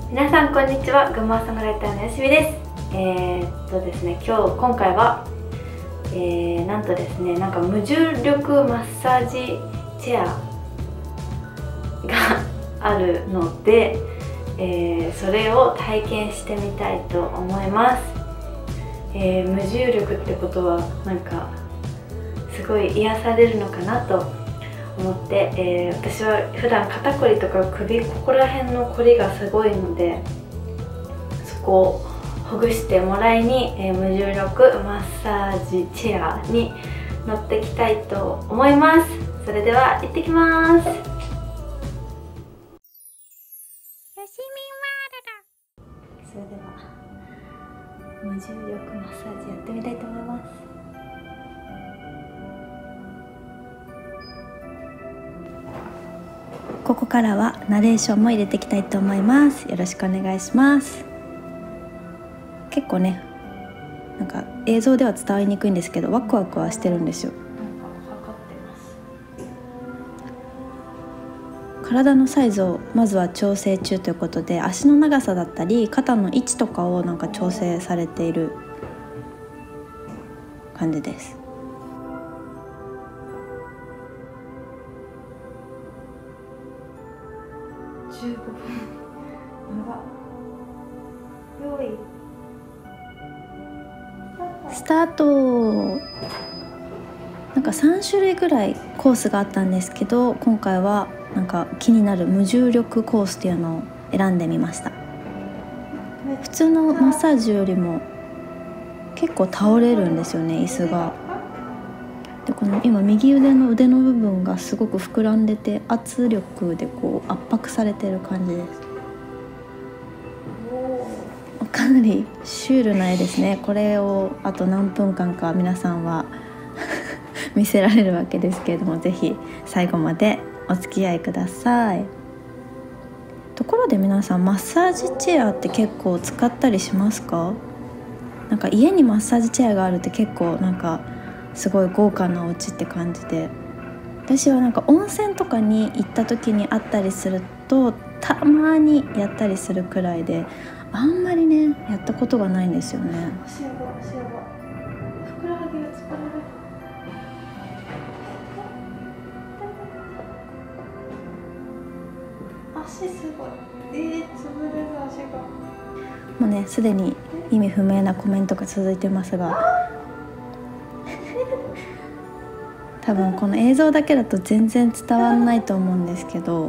皆さんこんにちは、群馬ソングライターのよしみです。ですね、今回は、なんとですね、なんか無重力マッサージチェアがあるので、それを体験してみたいと思います。無重力ってことはなんかすごい癒されるのかなと思って、私は普段肩こりとか首、ここら辺のこりがすごいので、そこをほぐしてもらいに、無重力マッサージチェアに乗ってきたいと思います。それでは行ってきます。それでは無重力マッサージやってみたいと思います。ここからはナレーションも入れていきたいと思います。よろしくお願いします。結構ね、なんか映像では伝わりにくいんですけど、ワクワクはしてるんですよ。体のサイズをまずは調整中ということで、足の長さだったり肩の位置とかをなんか調整されている感じです。15分用意スタート。なんか3種類ぐらいコースがあったんですけど、今回はなんか気になる無重力コースっていうのを選んでみました。普通のマッサージよりも結構倒れるんですよね、椅子が。で、この今右腕の部分がすごく膨らんでて、圧力でこう圧迫されてる感じです。かなりシュールな絵ですね。これをあと何分間か皆さんは見せられるわけですけれども、ぜひ最後までお付き合いください。ところで皆さん、マッサージチェアって結構使ったりしますか？なんか家にマッサージチェアがあるって結構なんかすごい豪華なお家って感じで、私はなんか温泉とかに行った時にあったりするとたまにやったりするくらいで、あんまりねやったことがないんですよね。ふくらはぎが疲れる。足すごい。潰れる足が。もうね、すでに意味不明なコメントが続いてますが、多分この映像だけだと全然伝わらないと思うんですけど、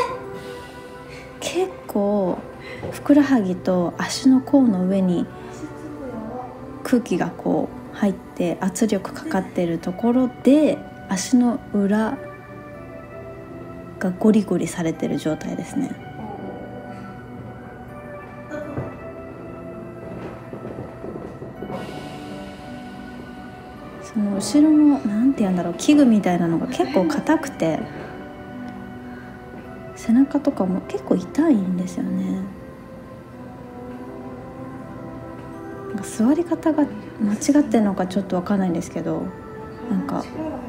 結構ふくらはぎと足の甲の上に空気がこう入って圧力かかってるところで、足の裏がゴリゴリされてる状態ですね。その後ろのなんて言うんだろう、器具みたいなのが結構硬くて、背中とかも結構痛いんですよね。なんか座り方が間違ってるのかちょっと分かんないんですけど、なんか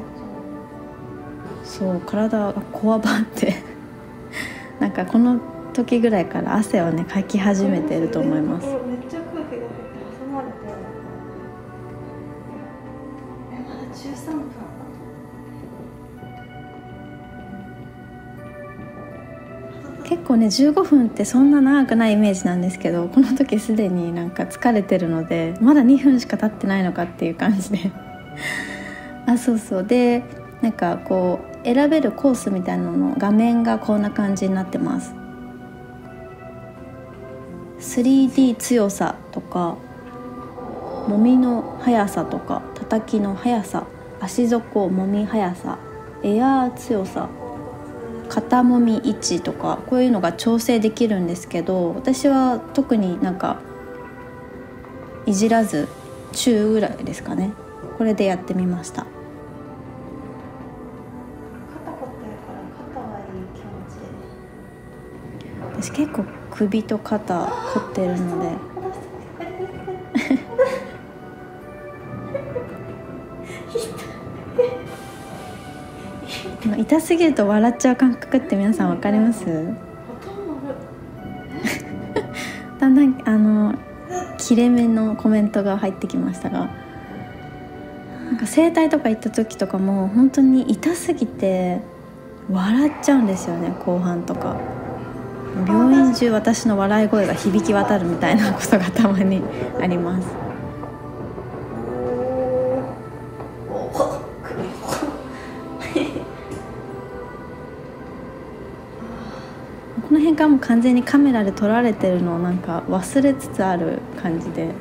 そう体がこわばってなんかこの時ぐらいから汗をねかき始めてると思います。めっちゃ空気が入って挟まれて、まだ13分。結構ね15分ってそんな長くないイメージなんですけど、この時すでになんか疲れてるので、まだ2分しか経ってないのかっていう感じでそうで、なんかこう選べるコースみたいなのの画面がこんな感じになってます。 3D 強さとか、もみの速さとか、叩きの速さ、足底もみ速さ、エアー強さ、肩もみ位置とか、こういうのが調整できるんですけど、私は特になんかいじらず中ぐらいですかね、これでやってみました。私結構首と肩凝ってるので痛すぎると笑っちゃう感覚って皆さん分かります？ だんだん切れ目のコメントが入ってきましたが、なんか整体とか行った時とかも本当に痛すぎて笑っちゃうんですよね。後半とか病院中私の笑い声が響き渡るみたいなことがたまにあります。この辺からもう完全にカメラで撮られてるのをなんか忘れつつある感じで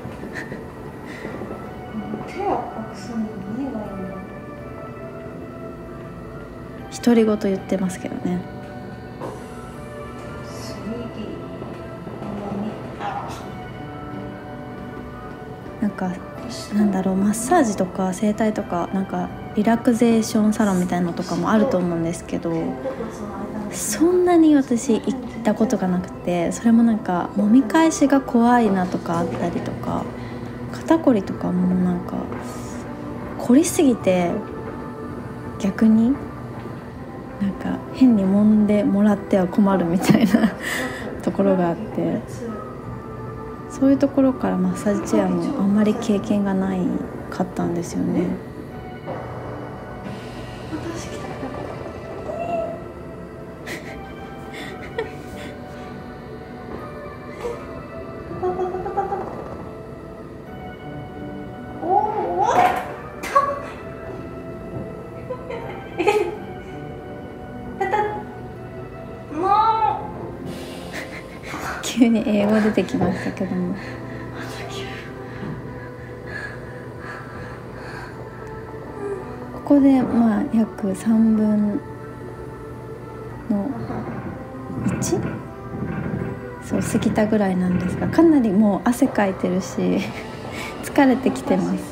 手を隠すの何がいいんだ。 独り言言ってますけどね。なんかなんだろう、マッサージとか整体とかなんかリラクゼーションサロンみたいなのとかもあると思うんですけど、そんなに私行ったことがなくて、それもなんか揉み返しが怖いなとかあったりとか、肩こりとかもなんか凝りすぎて逆になんか変に揉んでもらっては困るみたいなところがあって、そういうところからマッサージチェアもあんまり経験がないかったんですよね。急に英語出てきましたけども、ここでまあ約3分の1そう過ぎたぐらいなんですが、かなりもう汗かいてるし疲れてきてます。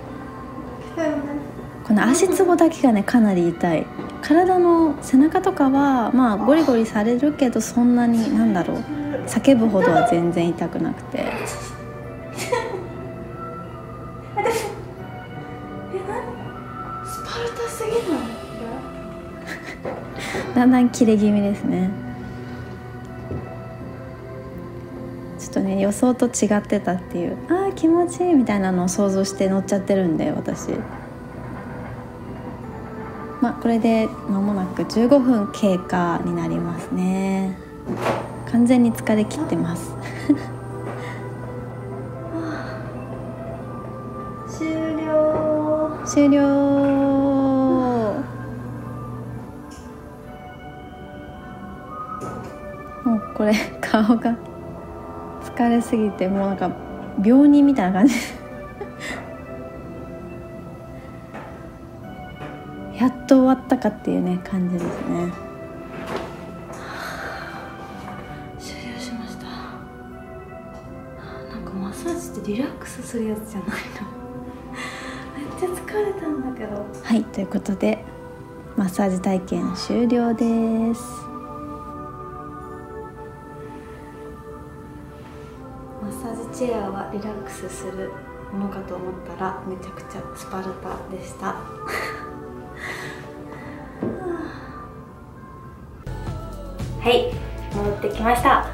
この足つぼだけがねかなり痛い。体の背中とかはまあゴリゴリされるけど、そんなになんだろう、叫ぶほどは全然痛くなくてスパルタすぎないだんだん切れ気味ですね。ちょっとね予想と違ってたっていう、あー気持ちいいみたいなのを想像して乗っちゃってるんで、私まあこれで間もなく15分経過になりますね。完全に疲れ切ってます終了。 終了。もうこれ顔が疲れすぎてもうなんか病人みたいな感じやっと終わったかっていうね感じですね。 終了しました。なんかマッサージってリラックスするやつじゃないのめっちゃ疲れたんだけど。 はい、ということでマッサージ体験終了です。 マッサージチェアはリラックスするものかと思ったらめちゃくちゃスパルタでしたはい、戻ってきました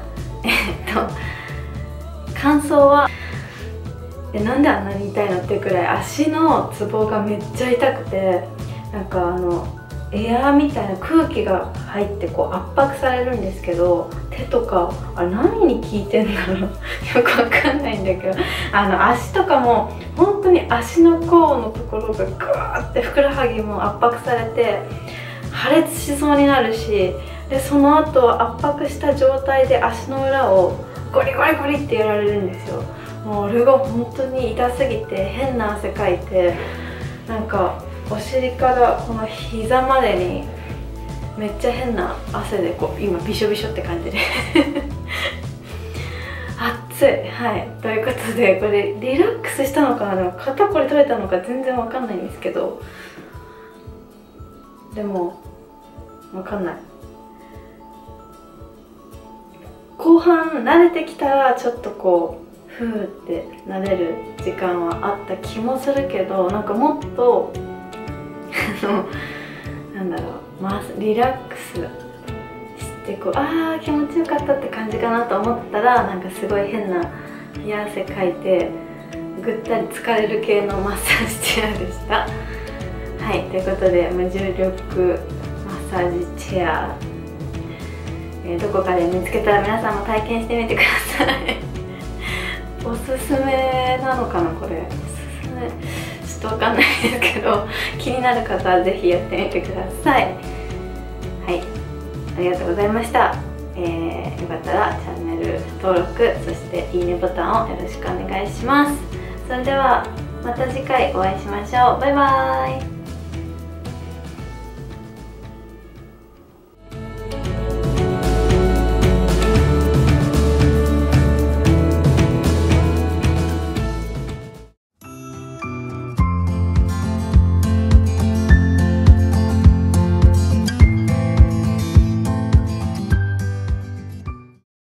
感想はなんであんなに痛いのってくらい足のツボがめっちゃ痛くて、なんかエアーみたいな空気が入ってこう圧迫されるんですけど、手とかあれ何に効いてんだろうよくわかんないんだけど、足とかも本当に足の甲のところがグワーってふくらはぎも圧迫されて破裂しそうになるし、でその後圧迫した状態で足の裏をゴリゴリゴリってやられるんですよ。もう俺が本当に痛すぎて変な汗かいて、なんかお尻からこの膝までにめっちゃ変な汗でこう今びしょびしょって感じで暑い。はい、ということでこれリラックスしたのかな、でも肩こり取れたのか全然わかんないんですけど、でもわかんない。後半慣れてきたらちょっとこうふーって慣れる時間はあった気もするけど、なんかもっとなんだろう、リラックスてこうあー気持ちよかったって感じかなと思ったら、なんかすごい変な冷や汗かいてぐったり疲れる系のマッサージチェアでした。はい、ということで無重力マッサージチェア、どこかで見つけたら皆さんも体験してみてください。おすすめなのかなこれ。おすすめちょっとわかんないですけど、気になる方はぜひやってみてください。はい、ありがとうございました。よかったらチャンネル登録、そしていいねボタンをよろしくお願いします。それではまた次回お会いしましょう。バイバーイ。